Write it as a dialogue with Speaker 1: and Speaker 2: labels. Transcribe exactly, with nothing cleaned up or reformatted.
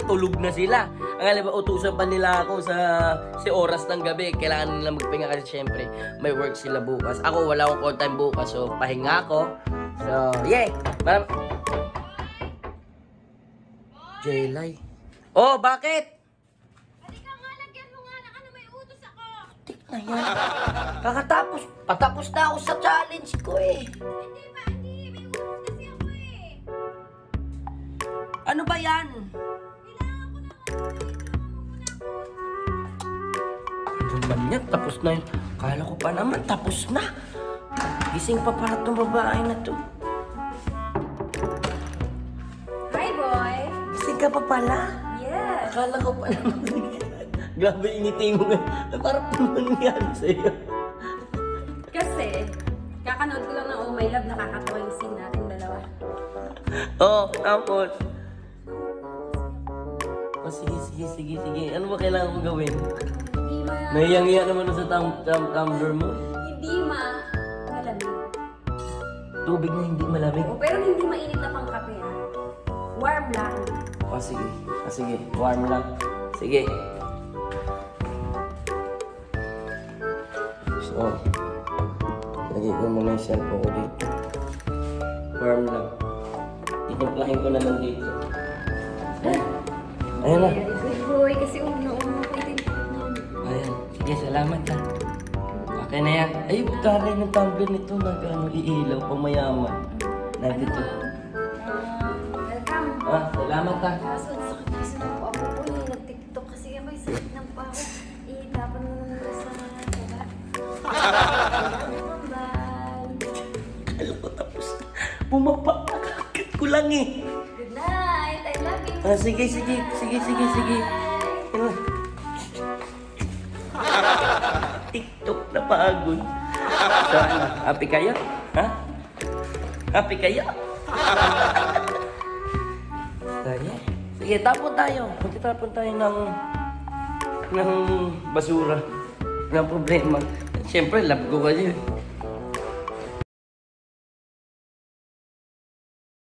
Speaker 1: tulog na sila. Ang alam ba, utusan pa nila ako sa si oras ng gabi. Kailangan nila magpahinga kasi syempre may work sila bukas. Ako wala akong call time bukas, so pahinga ako. So, yeah. Maram Jelay. Oh, bakit?
Speaker 2: Halika nga, lagyan mo nga ng ano, may utos ako.
Speaker 1: Tik na yan. Kakatapos, patapos na ako sa challenge ko eh.
Speaker 2: Hindi ba, hindi. May utos kasi ako eh.
Speaker 1: Ano ba yan?
Speaker 2: Kailangan ko ng ano,
Speaker 1: Ano man yan? Tapos na yun. Kala ko pa naman, tapos na. Gising pa para itong babae na to.
Speaker 2: Hi, boy.
Speaker 1: Gising ka pa pala?
Speaker 2: Yes.
Speaker 1: Akala ko pa naman. Grabe ingiti mo ngayon. Parang ano nangyari sa'yo?
Speaker 2: Kasi, kakanood ko lang ng Oh My Love, nakakatawa yung scene natin dalawa.
Speaker 1: Oo, oh, tapos. Oh, sige, sige, sige, sige. Ano ba kailangan ko gawin?
Speaker 2: Hindi ma...
Speaker 1: Nahiyang-hiya naman sa tam tam tumbler mo.
Speaker 2: Hindi ma... malamig.
Speaker 1: Tubig na hindi malamig.
Speaker 2: Oh, pero hindi mainit na pang kape ha. Warm lang.
Speaker 1: Oh, sige. Ah, sige. Warm lang. Sige. So, lagay ko muna yung cellphone ko dito. Warm lang. Itimplahin ko naman dito. Ayan na.
Speaker 2: Very good boy, kasi una-una ko itinipid niyan.
Speaker 1: Ayan. Sige, salamat ha. Okay na yan. Ay, taray ng tumbler nito. Nag-ano, iilaw, pamayaman. Nandito.
Speaker 2: Ah, welcome.
Speaker 1: Ah, salamat ha.
Speaker 2: Kaso, ang sakit kasi ng paa ko po eh. Nag-tiktok kasi ako, yung sakit ng paa ko. Ihitapan mo naman sa baba. Bye.
Speaker 1: Alam ko tapos na. Bumaba. Nakakit ko lang eh.
Speaker 2: Good night. I love you.
Speaker 1: Ah, sige, sige. Sige, sige, sige. Ano? TikTok na pagod. So, ano? Happy kayo? Ha? Happy kayo? So, yeah. Sige, tapon tayo. Magtitapon tayo ng ng basura. Ng problema. Siyempre, love ko kayo.